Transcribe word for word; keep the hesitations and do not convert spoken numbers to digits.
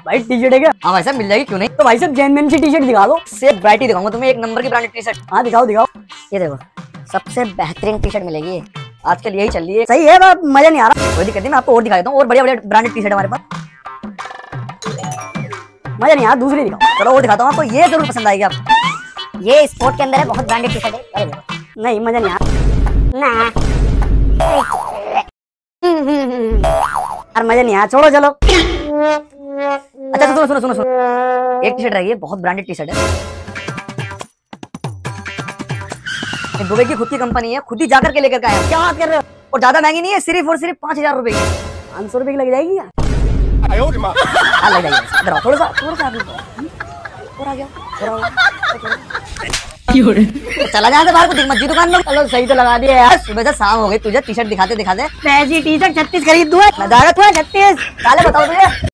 भाई T shirt है क्या? हाँ भाई साहब मिल जाएगी, क्यों नहीं। तो भाई साहब जेनमेन की टी शर्ट दिखा दो। सिर्फ वैरायटी दिखाऊंगा तुम्हें, एक नंबर की ब्रांडेड टी शर्ट। हाँ दिखाओ दिखाओ। ये देखो सबसे बेहतरीन टी शर्ट मिलेगी, आजकल यही चल रही है। सही है, मजा नहीं आ रहा। कोई दिक्कत नहीं, मैं आपको और दिखा देता हूँ, और बढ़िया बढ़िया ब्रांडेड टी शर्ट हमारे पास। मजा नहीं आ रहा, दूसरी दिखाओ। चलो और दिखाता हूँ आपको, ये जरूर पसंद आएगी आपको। ये स्पोर्ट के अंदर है, बहुत ब्रांडेड टी शर्ट है। अरे देखो नहीं मजा नहीं आ रहा यार, मजा नहीं आया, छोड़ो चलो। अच्छा सुनो सुनो सुनो सुनो, एक टी शर्ट रही है, बहुत ब्रांडेड टी शर्ट है, दुबई की खुद की कंपनी है, खुद ही जाकर के लेकर के आए। क्या बात कर रहे हो? और ज्यादा महंगी नहीं है, सिर्फ और सिर्फ पांच हजार रुपए की। पाँच सौ रुपए की लग जाएगी क्या? हाँ लग जाएगी। इधर आओ, थोड़ा सा थोड़ा सा और आ गया, चला जाए बाहर को, दिख मत जी दुकान में। चलो सही तो लगा दिया यार। सुबह से शाम हो गई, तुझे टी शर्ट दिखाते दिखाते। ऐसी टी शर्ट छत्तीस खरीद दूँ। छत्तीस, बताओ तुझे।